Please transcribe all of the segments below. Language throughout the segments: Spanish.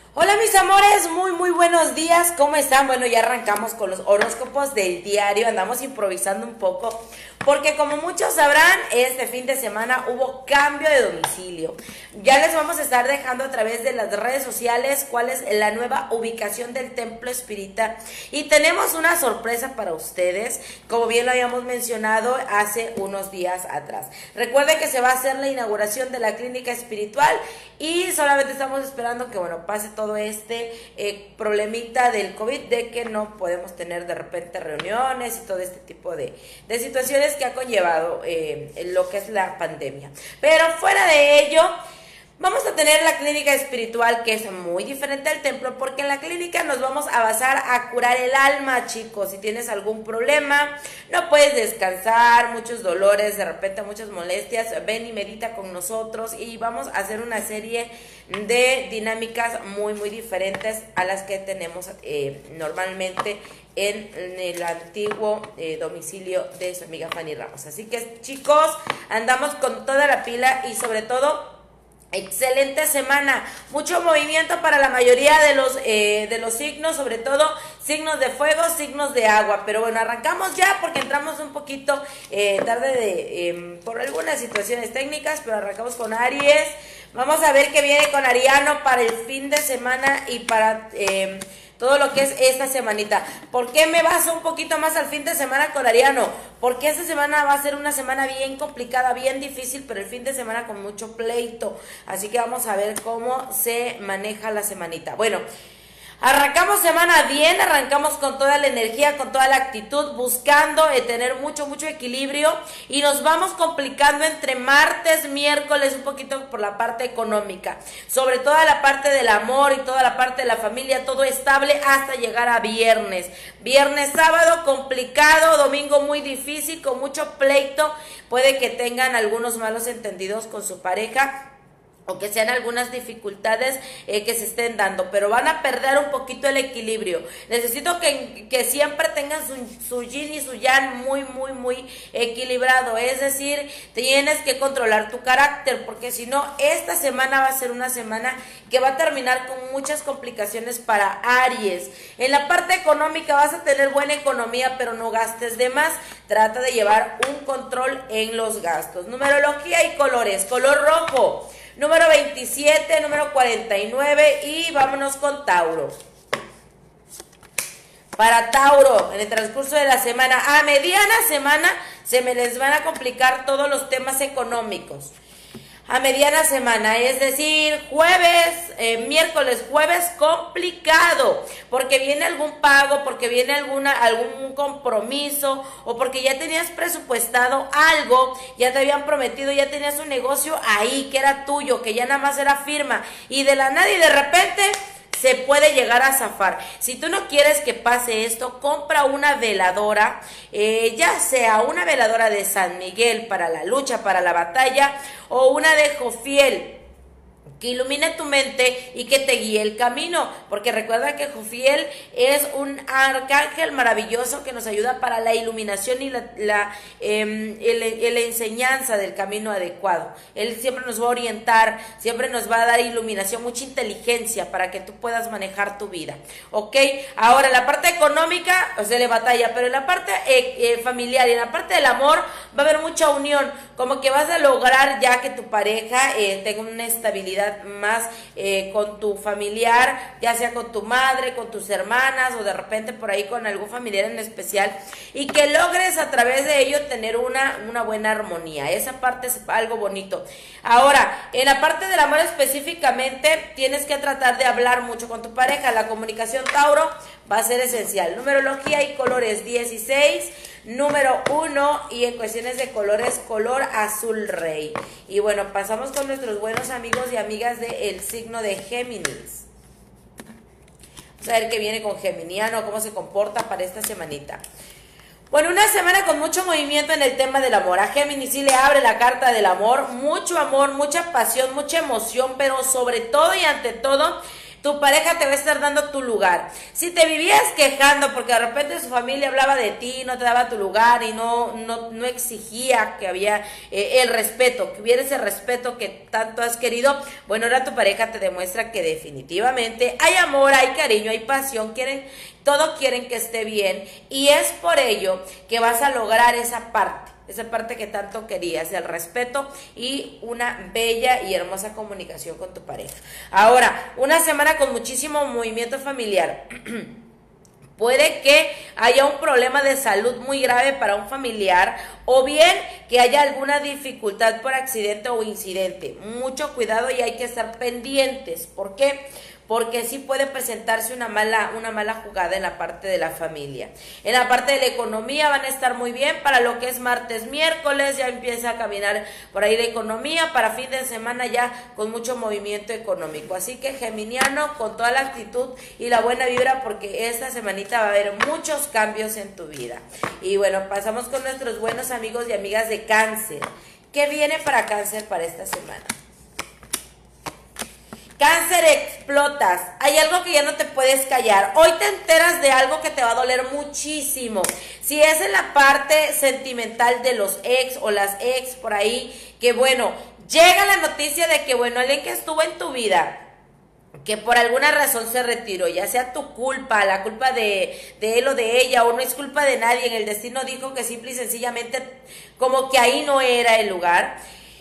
Hola mis amores, muy buenos días, ¿cómo están? Bueno, ya arrancamos con los horóscopos del diario, andamos improvisando un poco, porque como muchos sabrán, este fin de semana hubo cambio de domicilio. Ya les vamos a estar dejando a través de las redes sociales cuál es la nueva ubicación del Templo Espírita, y tenemos una sorpresa para ustedes, como bien lo habíamos mencionado hace unos días atrás. Recuerden que se va a hacer la inauguración de la clínica espiritual y solamente estamos esperando que, bueno, pase todo este problemita del COVID, de que no podemos tener de repente reuniones y todo este tipo de situaciones que ha conllevado lo que es la pandemia. Pero fuera de ello, vamos a tener la clínica espiritual, que es muy diferente al templo, porque en la clínica nos vamos a basar a curar el alma, chicos. Si tienes algún problema, no puedes descansar, muchos dolores, de repente muchas molestias, ven y medita con nosotros y vamos a hacer una serie de dinámicas muy diferentes a las que tenemos normalmente en el antiguo domicilio de su amiga Fanny Ramos. Así que, chicos, andamos con toda la pila y sobre todo excelente semana, mucho movimiento para la mayoría de los signos, sobre todo signos de fuego, signos de agua. Pero bueno, arrancamos ya porque entramos un poquito tarde por algunas situaciones técnicas, pero arrancamos con Aries. Vamos a ver qué viene con Ariano para el fin de semana y para todo lo que es esta semanita. ¿Por qué me baso un poquito más al fin de semana con Ariano? Porque esta semana va a ser una semana bien complicada, bien difícil, pero el fin de semana con mucho pleito. Así que vamos a ver cómo se maneja la semanita. Bueno, arrancamos semana bien, arrancamos con toda la energía, con toda la actitud, buscando tener mucho equilibrio, y nos vamos complicando entre martes, miércoles, un poquito por la parte económica, sobre toda la parte del amor y toda la parte de la familia, todo estable hasta llegar a viernes. Viernes, sábado complicado, domingo muy difícil, con mucho pleito, puede que tengan algunos malos entendidos con su pareja, o que sean algunas dificultades que se estén dando, pero van a perder un poquito el equilibrio. Necesito que siempre tengan su yin y su yang muy equilibrado, es decir, tienes que controlar tu carácter, porque si no, esta semana va a ser una semana que va a terminar con muchas complicaciones para Aries. En la parte económica vas a tener buena economía, pero no gastes de más, trata de llevar un control en los gastos. Numerología y colores, color rojo, número 27, número 49, y vámonos con Tauro. Para Tauro, en el transcurso de la semana, a mediana semana, se me les van a complicar todos los temas económicos. A mediana semana, es decir, jueves, miércoles, jueves, complicado, porque viene algún pago, porque viene algún compromiso, o porque ya tenías presupuestado algo, ya te habían prometido, ya tenías un negocio ahí que era tuyo, que ya nada más era firma, y de la nada y de repente se puede llegar a zafar. Si tú no quieres que pase esto, compra una veladora, ya sea una veladora de San Miguel para la lucha, para la batalla, o una de Jofiel, que ilumine tu mente y que te guíe el camino, porque recuerda que Jofiel es un arcángel maravilloso que nos ayuda para la iluminación y la enseñanza del camino adecuado. Él siempre nos va a orientar, siempre nos va a dar iluminación, mucha inteligencia para que tú puedas manejar tu vida, ¿ok? Ahora, la parte económica, o sea, le batalla, pero en la parte familiar y en la parte del amor va a haber mucha unión, como que vas a lograr ya que tu pareja tenga una estabilidad más con tu familiar, ya sea con tu madre, con tus hermanas, o de repente por ahí con algún familiar en especial, y que logres a través de ello tener una buena armonía. Esa parte es algo bonito. Ahora, en la parte del amor específicamente, tienes que tratar de hablar mucho con tu pareja. La comunicación, Tauro, va a ser esencial. Numerología y colores, 16, número 1, y en cuestiones de colores, color azul rey. Y bueno, pasamos con nuestros buenos amigos y amigas del signo de Géminis. Vamos a ver qué viene con Geminiano, cómo se comporta para esta semanita. Bueno, una semana con mucho movimiento en el tema del amor. A Géminis sí le abre la carta del amor, mucha pasión, mucha emoción, pero sobre todo y ante todo, Tu pareja te va a estar dando tu lugar. Si te vivías quejando porque de repente su familia hablaba de ti, no te daba tu lugar y no exigía que había el respeto, que hubiera ese respeto que tanto has querido, bueno, ahora tu pareja te demuestra que definitivamente hay amor, hay cariño, hay pasión, todos quieren que esté bien, y es por ello que vas a lograr esa parte que tanto querías, el respeto y una bella y hermosa comunicación con tu pareja. Ahora, una semana con muchísimo movimiento familiar. Puede que haya un problema de salud muy grave para un familiar, o bien que haya alguna dificultad por accidente o incidente. Mucho cuidado y hay que estar pendientes. ¿Por qué? Porque sí puede presentarse una mala jugada en la parte de la familia. En la parte de la economía van a estar muy bien. Para lo que es martes, miércoles, ya empieza a caminar por ahí la economía. Para fin de semana ya con mucho movimiento económico. Así que geminiano, con toda la actitud y la buena vibra, porque esta semanita va a haber muchos cambios en tu vida. Y bueno, pasamos con nuestros buenos amigos y amigas de Cáncer. ¿Qué viene para Cáncer para esta semana? Cáncer, explotas. Hay algo que ya no te puedes callar. Hoy te enteras de algo que te va a doler muchísimo. Si es en la parte sentimental de los ex o las ex por ahí, que bueno, llega la noticia de que bueno, alguien que estuvo en tu vida, que por alguna razón se retiró, ya sea tu culpa, la culpa de él o de ella, o no es culpa de nadie, en el destino dijo que simple y sencillamente como que ahí no era el lugar,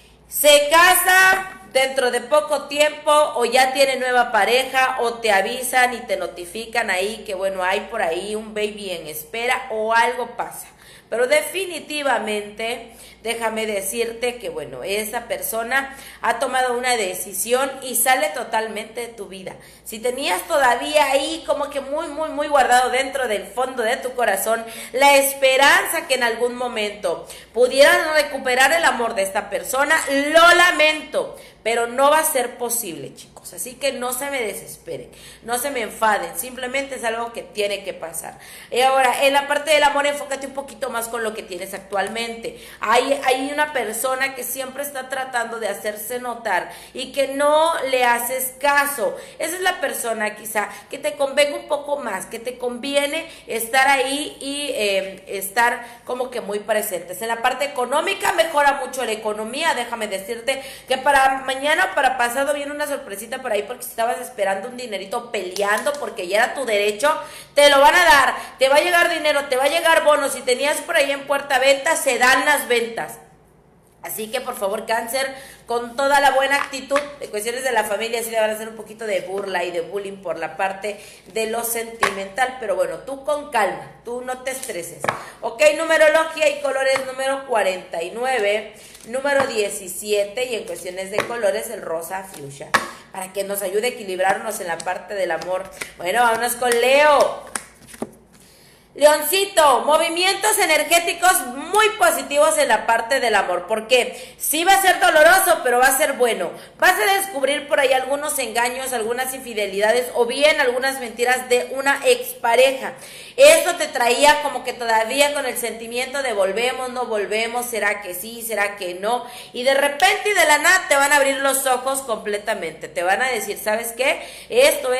se casa dentro de poco tiempo, o ya tiene nueva pareja, o te avisan y te notifican ahí que bueno, hay por ahí un baby en espera o algo pasa. Pero definitivamente, déjame decirte que bueno, esa persona ha tomado una decisión y sale totalmente de tu vida. Si tenías todavía ahí como que muy guardado dentro del fondo de tu corazón la esperanza que en algún momento pudieras recuperar el amor de esta persona, lo lamento, pero no va a ser posible, chicos. Así que no se me desesperen, no se me enfaden, simplemente es algo que tiene que pasar. Y ahora, en la parte del amor, enfócate un poquito más con lo que tienes actualmente. Hay una persona que siempre está tratando de hacerse notar y que no le haces caso. Esa es la persona quizá que te convenga un poco más, que te conviene estar ahí y estar como que muy presentes. En la parte económica, mejora mucho la economía. Déjame decirte que para mañana, para pasado, viene una sorpresita por ahí, porque si estabas esperando un dinerito peleando porque ya era tu derecho, te lo van a dar, te va a llegar dinero, te va a llegar bonos. Si tenías por ahí en puerta venta, se dan las ventas. Así que por favor, Cáncer, con toda la buena actitud, de cuestiones de la familia sí le van a hacer un poquito de burla y de bullying por la parte de lo sentimental, pero bueno, tú con calma, tú no te estreses. Ok, numerología y colores, número 49, número 17, y en cuestiones de colores el rosa fuchsia, para que nos ayude a equilibrarnos en la parte del amor. Bueno, vámonos con Leo. Leoncito, movimientos energéticos muy positivos en la parte del amor, porque sí va a ser doloroso, pero va a ser bueno. Vas a descubrir por ahí algunos engaños, algunas infidelidades o bien algunas mentiras de una expareja. Esto te traía como que todavía con el sentimiento de volvemos, no volvemos, será que sí, será que no, y de repente y de la nada te van a abrir los ojos completamente, te van a decir, ¿sabes qué? Esto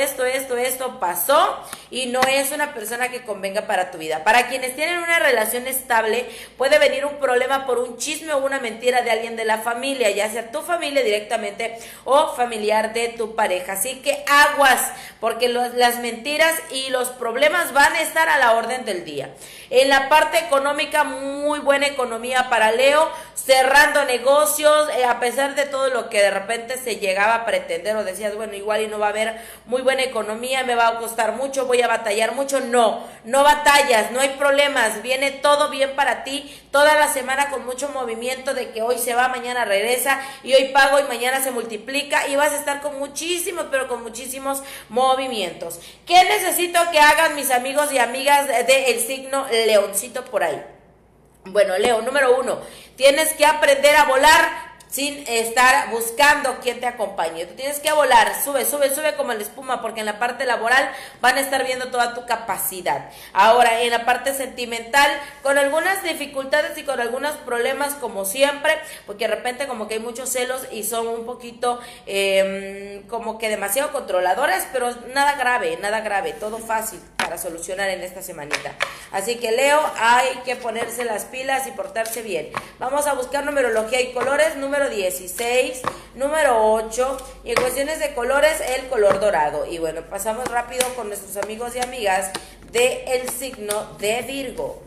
pasó y no es una persona que convenga para tu vida. Para quienes tienen una relación estable, puede venir un problema por un chisme o una mentira de alguien de la familia, ya sea tu familia directamente o familiar de tu pareja. Así que aguas, porque las mentiras y los problemas van a estar a la orden del día. En la parte económica, muy buena economía para Leo, cerrando negocios, a pesar de todo lo que de repente se llegaba a pretender o decías, bueno, igual y no va a haber muy buena economía, me va a costar mucho, voy a batallar mucho. No batallas, no hay problemas, viene todo bien para ti, toda la semana con mucho movimiento de que hoy se va, mañana regresa, y hoy pago y mañana se multiplica, y vas a estar con muchísimos, pero con muchísimos movimientos. ¿Qué necesito que hagan mis amigos y amigas del signo Leoncito por ahí? Bueno, Leo, número 1, tienes que aprender a volar sin estar buscando quién te acompañe. Tú tienes que volar, sube, sube, sube como la espuma, porque en la parte laboral van a estar viendo toda tu capacidad. Ahora, en la parte sentimental, con algunas dificultades y con algunos problemas como siempre, porque de repente como que hay muchos celos y son un poquito como que demasiado controladoras, pero nada grave, todo fácil para solucionar en esta semanita. Así que Leo, hay que ponerse las pilas y portarse bien. Vamos a buscar numerología y colores, número 16, número 8, y en cuestiones de colores, el color dorado. Y bueno, pasamos rápido con nuestros amigos y amigas del signo de Virgo.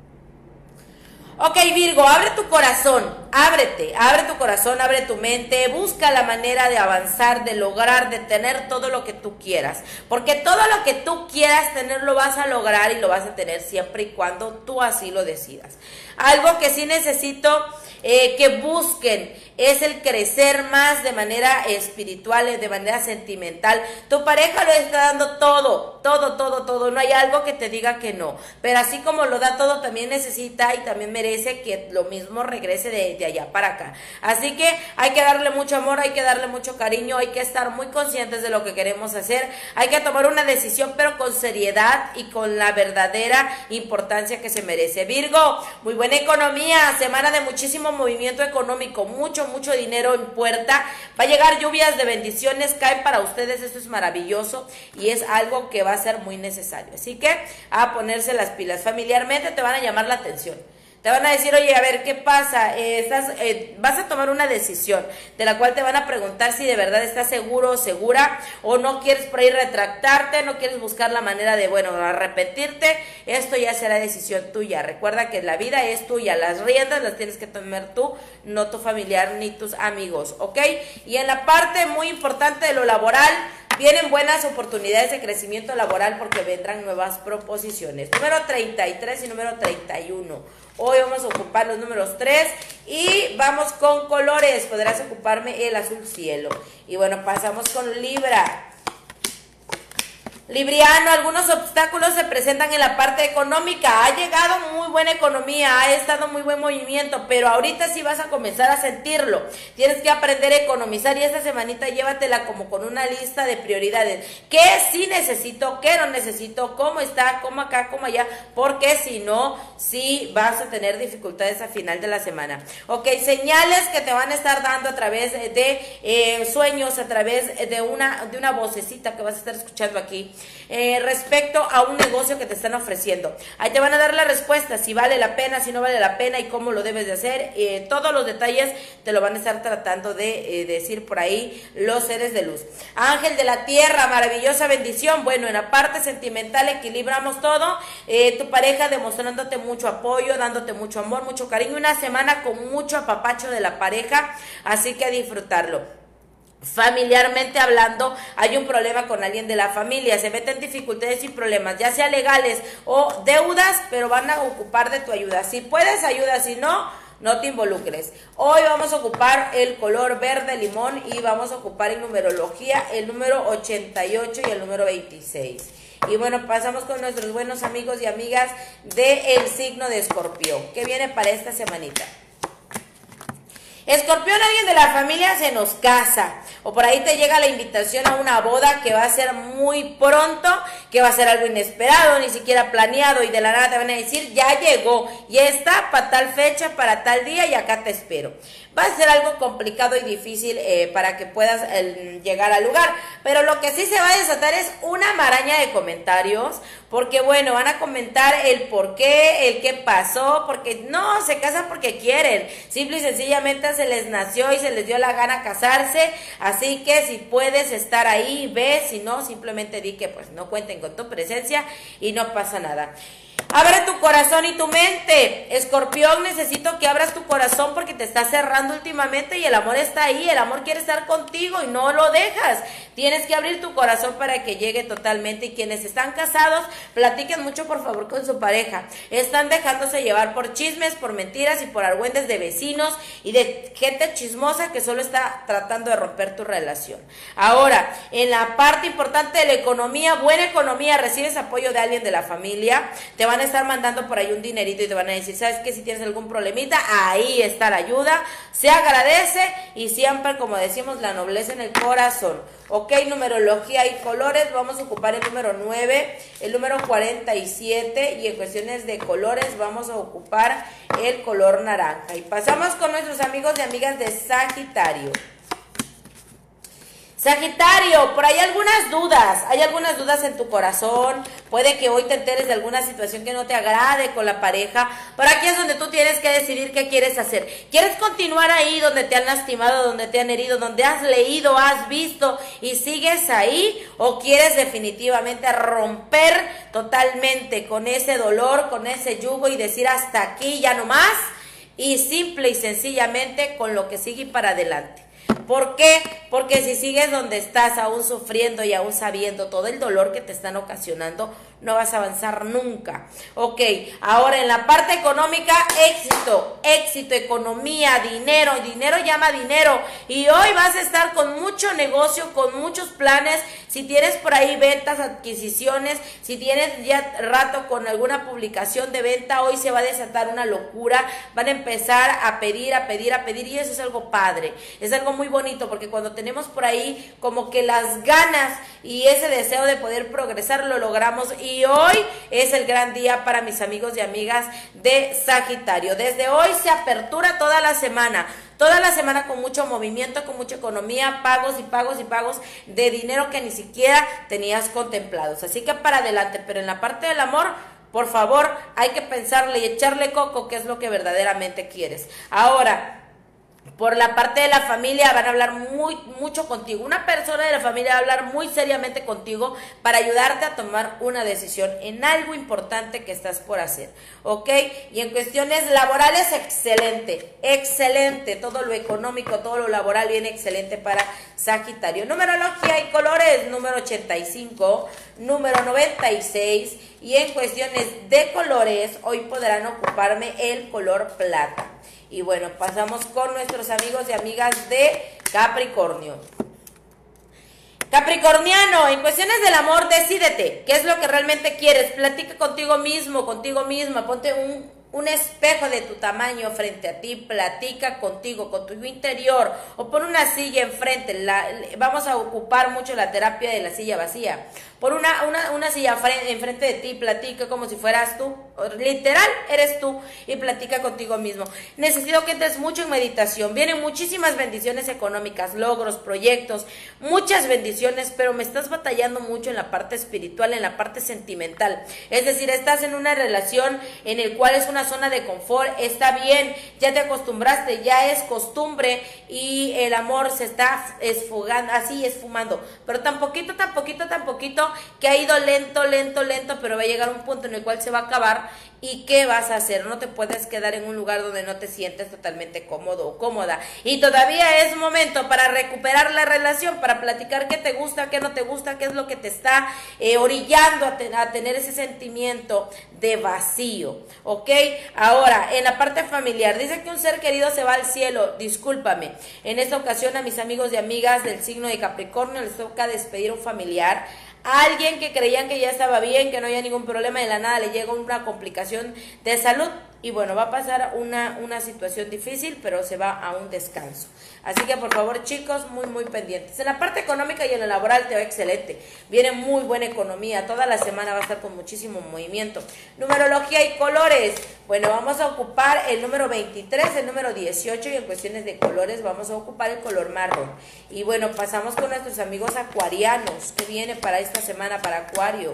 Ok, Virgo, abre tu corazón, ábrete, abre tu corazón, abre tu mente, busca la manera de avanzar, de lograr, de tener todo lo que tú quieras, porque todo lo que tú quieras tener lo vas a lograr y lo vas a tener siempre y cuando tú así lo decidas. Algo que sí necesito que busquen es el crecer más de manera espiritual, de manera sentimental. Tu pareja lo está dando todo, no hay algo que te diga que no, pero así como lo da todo, también necesita y también merece que lo mismo regrese de allá para acá. Así que hay que darle mucho amor, hay que darle mucho cariño, hay que estar muy conscientes de lo que queremos hacer, hay que tomar una decisión pero con seriedad y con la verdadera importancia que se merece. Virgo, muy buena economía, semana de muchísimo movimiento económico, mucho dinero en puerta, va a llegar lluvias de bendiciones, caen para ustedes, esto es maravilloso y es algo que va a ser muy necesario, así que a ponerse las pilas. Familiarmente te van a llamar la atención, te van a decir, oye, a ver, ¿qué pasa? Vas a tomar una decisión de la cual te van a preguntar si de verdad estás seguro o segura, o no quieres por ahí retractarte, no quieres buscar la manera de, bueno, arrepentirte. Esto ya será decisión tuya. Recuerda que la vida es tuya, las riendas las tienes que tomar tú, no tu familiar ni tus amigos, ¿ok? Y en la parte muy importante de lo laboral, vienen buenas oportunidades de crecimiento laboral porque vendrán nuevas proposiciones. Número 33 y número 31. Hoy vamos a ocupar los números 3 y vamos con colores. Podrás ocuparme el azul cielo. Y bueno, pasamos con Libra. Libriano, algunos obstáculos se presentan en la parte económica. Ha llegado muy buena economía, ha estado muy buen movimiento, pero ahorita sí vas a comenzar a sentirlo. Tienes que aprender a economizar y esta semanita llévatela como con una lista de prioridades. ¿Qué sí necesito? ¿Qué no necesito? ¿Cómo está? ¿Cómo acá? ¿Cómo allá? Porque si no, sí vas a tener dificultades al final de la semana. Ok, señales que te van a estar dando a través de sueños, a través de una vocecita que vas a estar escuchando aquí. Respecto a un negocio que te están ofreciendo, ahí te van a dar la respuesta, si vale la pena, si no vale la pena y cómo lo debes de hacer. Todos los detalles te lo van a estar tratando de decir por ahí los seres de luz. Ángel de la tierra, maravillosa bendición. Bueno, en la parte sentimental equilibramos todo, tu pareja demostrándote mucho apoyo, dándote mucho amor, mucho cariño, una semana con mucho apapacho de la pareja, así que a disfrutarlo. Familiarmente hablando, hay un problema con alguien de la familia, se meten dificultades y problemas, ya sea legales o deudas, pero van a ocupar de tu ayuda. Si puedes, ayuda, si no, no te involucres. Hoy vamos a ocupar el color verde limón y vamos a ocupar en numerología el número 88 y el número 26. Y bueno, pasamos con nuestros buenos amigos y amigas del signo de Escorpión, que viene para esta semanita. Escorpión, alguien de la familia se nos casa, o por ahí te llega la invitación a una boda que va a ser muy pronto, que va a ser algo inesperado, ni siquiera planeado, y de la nada te van a decir, ya llegó, ya está para tal fecha, para tal día, y acá te espero. Va a ser algo complicado y difícil para que puedas llegar al lugar, pero lo que sí se va a desatar es una maraña de comentarios, porque bueno, van a comentar el por qué, el qué pasó, porque no, se casan porque quieren, simple y sencillamente se les nació y se les dio la gana casarse, así que si puedes estar ahí, ve, si no, simplemente di que pues no cuenten con tu presencia y no pasa nada. Abre tu corazón y tu mente. Escorpión, necesito que abras tu corazón porque te está cerrando últimamente y el amor está ahí, el amor quiere estar contigo y no lo dejas. Tienes que abrir tu corazón para que llegue totalmente, y quienes están casados, platiquen mucho por favor con su pareja. Están dejándose llevar por chismes, por mentiras y por argüendes de vecinos y de gente chismosa que solo está tratando de romper tu relación. Ahora, en la parte importante de la economía, buena economía, recibes apoyo de alguien de la familia, te van van a estar mandando por ahí un dinerito y te van a decir, ¿sabes qué? Si tienes algún problemita, ahí está la ayuda, se agradece y siempre, como decimos, la nobleza en el corazón. Ok, numerología y colores, vamos a ocupar el número 9, el número 47 y en cuestiones de colores vamos a ocupar el color naranja. Y pasamos con nuestros amigos y amigas de Sagitario. Sagitario, por ahí hay algunas dudas en tu corazón, puede que hoy te enteres de alguna situación que no te agrade con la pareja, pero aquí es donde tú tienes que decidir qué quieres hacer. ¿Quieres continuar ahí donde te han lastimado, donde te han herido, donde has leído, has visto y sigues ahí? ¿O quieres definitivamente romper totalmente con ese dolor, con ese yugo y decir hasta aquí, ya no más? Y simple y sencillamente con lo que sigue para adelante. ¿Por qué? Porque si sigues donde estás aún sufriendo y aún sabiendo todo el dolor que te están ocasionando, no vas a avanzar nunca. Ok, ahora en la parte económica, éxito, economía, dinero llama dinero. Y hoy vas a estar con mucho negocio, con muchos planes. Si tienes por ahí ventas, adquisiciones, si tienes ya rato con alguna publicación de venta, hoy se va a desatar una locura. Van a empezar a pedir y eso es algo padre. Es algo muy bonito porque cuando tenemos por ahí como que las ganas y ese deseo de poder progresar, lo logramos. Y hoy es el gran día para mis amigos y amigas de Sagitario. Desde hoy se apertura toda la semana con mucho movimiento, con mucha economía, pagos de dinero que ni siquiera tenías contemplados. Así que para adelante, pero en la parte del amor, por favor, hay que pensarle y echarle coco, que es lo que verdaderamente quieres. Ahora, por la parte de la familia van a hablar mucho contigo. Una persona de la familia va a hablar muy seriamente contigo para ayudarte a tomar una decisión en algo importante que estás por hacer, ¿ok? Y en cuestiones laborales, excelente. Todo lo económico, todo lo laboral viene excelente para Sagitario. Numerología y colores, número 85, número 96. Y en cuestiones de colores, hoy podrán ocuparme el color plata. Y bueno, pasamos con nuestros amigos y amigas de Capricornio. Capricorniano, en cuestiones del amor, decídete. ¿Qué es lo que realmente quieres? Platica contigo mismo, contigo misma. Ponte un espejo de tu tamaño frente a ti, platica contigo, con tu interior, o pon una silla enfrente. Vamos a ocupar mucho la terapia de la silla vacía. Pon una silla enfrente de ti, platica como si fueras tú, literal eres tú, y platica contigo mismo. Necesito que entres mucho en meditación. Vienen muchísimas bendiciones económicas, logros, proyectos, muchas bendiciones, pero me estás batallando mucho en la parte espiritual, en la parte sentimental. Es decir, estás en una relación en el cual es una zona de confort, está bien, ya te acostumbraste, ya es costumbre y el amor se está esfumando, pero tan poquito que ha ido lento, pero va a llegar un punto en el cual se va a acabar. ¿Y qué vas a hacer? No te puedes quedar en un lugar donde no te sientes totalmente cómodo o cómoda. Y todavía es momento para recuperar la relación, para platicar qué te gusta, qué no te gusta, qué es lo que te está orillando a tener ese sentimiento de vacío, ¿ok? Ahora, en la parte familiar, dice que un ser querido se va al cielo. Discúlpame, en esta ocasión a mis amigos y amigas del signo de Capricornio les toca despedir a un familiar. A alguien que creían que ya estaba bien, que no había ningún problema, de la nada le llega una complicación de salud y bueno, va a pasar una situación difícil, pero se va a un descanso. Así que por favor, chicos, muy pendientes. En la parte económica y en la laboral te va excelente. Viene muy buena economía, toda la semana va a estar con muchísimo movimiento. Numerología y colores. Bueno, vamos a ocupar el número 23, el número 18 y en cuestiones de colores vamos a ocupar el color marrón. Y bueno, pasamos con nuestros amigos acuarianos. ¿Qué viene para esta semana para Acuario?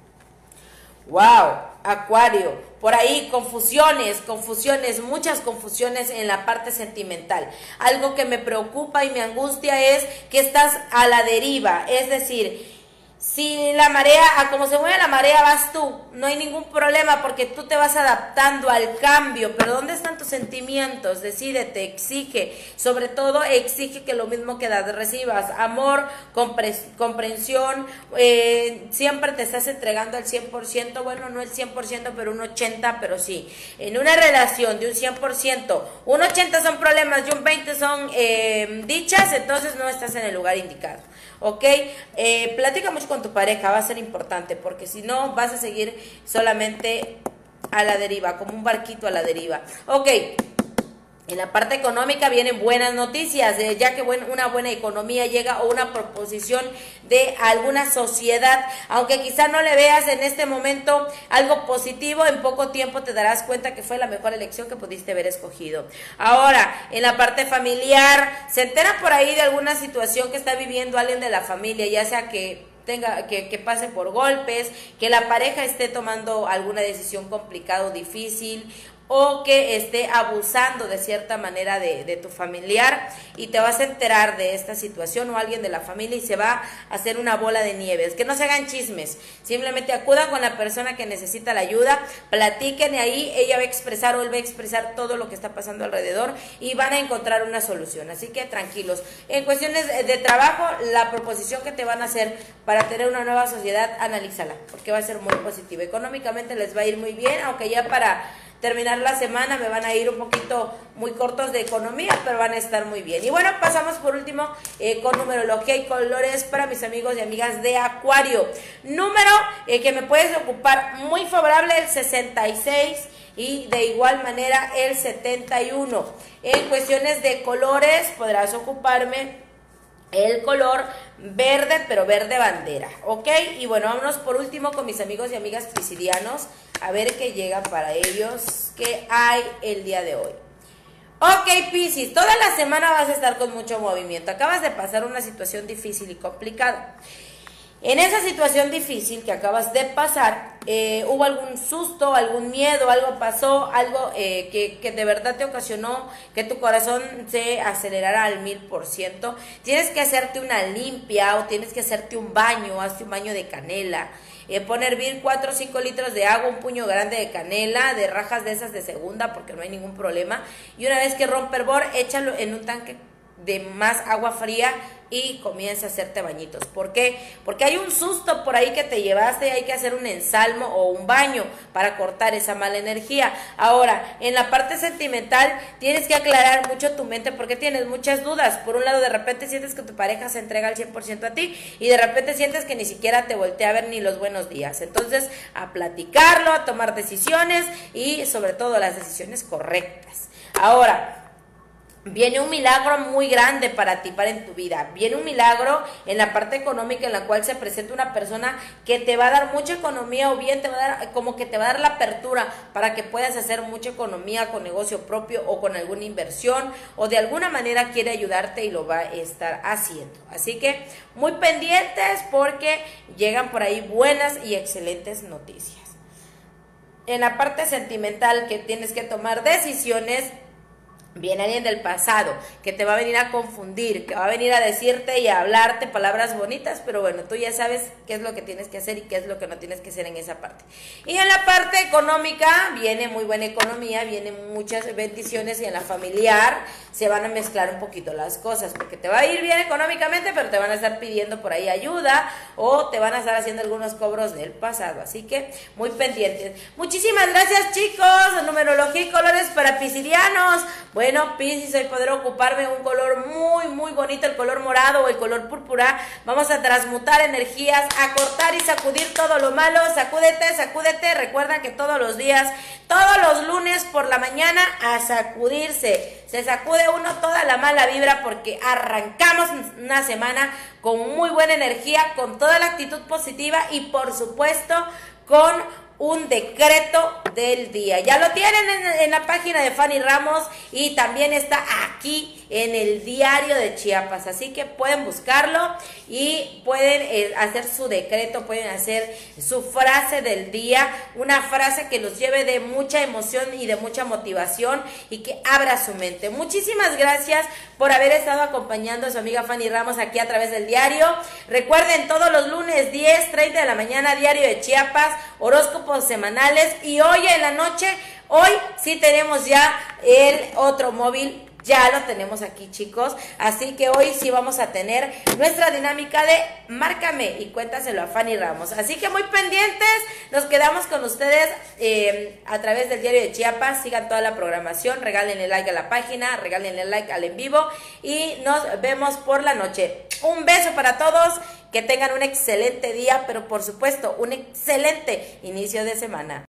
¡Wow! Acuario, por ahí confusiones, muchas confusiones en la parte sentimental. Algo que me preocupa y me angustia es que estás a la deriva, es decir, si la marea, a como se mueve la marea vas tú, no hay ningún problema porque tú te vas adaptando al cambio, pero ¿dónde están tus sentimientos? Decídete, exige, sobre todo exige que lo mismo que recibas, amor, comprensión, siempre te estás entregando al 100%, bueno, no el 100%, pero un 80%, pero sí, en una relación de un 100%, un 80% son problemas y un 20% son dichas, entonces no estás en el lugar indicado. ¿Ok? Platica mucho con tu pareja, va a ser importante, porque si no vas a seguir solamente a la deriva, como un barquito a la deriva. Ok. En la parte económica vienen buenas noticias, ya que una buena economía llega o una proposición de alguna sociedad, aunque quizá no le veas en este momento algo positivo, en poco tiempo te darás cuenta que fue la mejor elección que pudiste haber escogido. Ahora, en la parte familiar, se entera por ahí de alguna situación que está viviendo alguien de la familia, ya sea que pase por golpes, que la pareja esté tomando alguna decisión complicada o difícil, o que esté abusando de cierta manera de tu familiar, y te vas a enterar de esta situación o alguien de la familia y se va a hacer una bola de nieves. Que no se hagan chismes, simplemente acudan con la persona que necesita la ayuda, platiquen y ahí ella va a expresar o él va a expresar todo lo que está pasando alrededor y van a encontrar una solución, así que tranquilos. En cuestiones de trabajo, la proposición que te van a hacer para tener una nueva sociedad, analízala, porque va a ser muy positiva. Económicamente les va a ir muy bien, aunque ya para terminar la semana me van a ir un poquito muy cortos de economía, pero van a estar muy bien. Y bueno, pasamos por último con numerología y colores para mis amigos y amigas de Acuario. Número que me puedes ocupar muy favorable, el 66, y de igual manera el 71. En cuestiones de colores podrás ocuparme el color verde, pero verde bandera, ¿ok? Y bueno, vámonos por último con mis amigos y amigas piscidianos, a ver qué llega para ellos, qué hay el día de hoy. Ok, Piscis, toda la semana vas a estar con mucho movimiento, acabas de pasar una situación difícil y complicada. En esa situación difícil que acabas de pasar, hubo algún susto, algún miedo, algo pasó, algo que de verdad te ocasionó que tu corazón se acelerara al 1000%. Tienes que hacerte una limpia o tienes que hacerte un baño, hazte un baño de canela. Pon a hervir 4 o 5 litros de agua, un puño grande de canela, de rajas de esas de segunda, porque no hay ningún problema. Y una vez que rompe hervor, échalo en un tanque de más agua fría y comienza a hacerte bañitos. ¿Por qué? Porque hay un susto por ahí que te llevaste y hay que hacer un ensalmo o un baño para cortar esa mala energía. Ahora, en la parte sentimental tienes que aclarar mucho tu mente porque tienes muchas dudas. Por un lado, de repente sientes que tu pareja se entrega al 100% a ti y de repente sientes que ni siquiera te voltea a ver ni los buenos días. Entonces, a platicarlo, a tomar decisiones y sobre todo las decisiones correctas. Ahora, viene un milagro muy grande para ti, para en tu vida. Viene un milagro en la parte económica en la cual se presenta una persona que te va a dar mucha economía o bien te va a dar, como que te va a dar la apertura para que puedas hacer mucha economía con negocio propio o con alguna inversión o de alguna manera quiere ayudarte y lo va a estar haciendo. Así que muy pendientes porque llegan por ahí buenas y excelentes noticias. En la parte sentimental que tienes que tomar decisiones, viene alguien del pasado que te va a venir a confundir, que va a venir a decirte y a hablarte palabras bonitas, pero bueno, tú ya sabes qué es lo que tienes que hacer y qué es lo que no tienes que hacer en esa parte. Y en la parte económica viene muy buena economía, vienen muchas bendiciones y en la familiar se van a mezclar un poquito las cosas, porque te va a ir bien económicamente, pero te van a estar pidiendo por ahí ayuda o te van a estar haciendo algunos cobros del pasado, así que muy pendientes. Muchísimas gracias, chicos. Numerología y colores para piscidianos. Bueno, Piscis, hoy podré ocuparme un color muy, muy bonito, el color morado o el color púrpura. Vamos a transmutar energías, a cortar y sacudir todo lo malo. Sacúdete, sacúdete. Recuerda que todos los días, todos los lunes por la mañana, a sacudirse. Se sacude uno toda la mala vibra porque arrancamos una semana con muy buena energía, con toda la actitud positiva y por supuesto con un decreto del día. Ya lo tienen en la página de Fanny Ramos y también está aquí en el diario de Chiapas, así que pueden buscarlo y pueden hacer su decreto, pueden hacer su frase del día, una frase que los lleve de mucha emoción y de mucha motivación y que abra su mente. Muchísimas gracias por haber estado acompañando a su amiga Fanny Ramos aquí a través del diario. Recuerden, todos los lunes 10:30 de la mañana, diario de Chiapas, horóscopo semanales, y hoy en la noche, hoy sí tenemos ya el otro móvil, ya lo tenemos aquí, chicos, así que hoy sí vamos a tener nuestra dinámica de márcame y cuéntaselo a Fanny Ramos, así que muy pendientes, nos quedamos con ustedes a través del diario de Chiapas. Sigan toda la programación, regálenle like a la página, regálenle like al en vivo y nos vemos por la noche. Un beso para todos, que tengan un excelente día, pero por supuesto un excelente inicio de semana.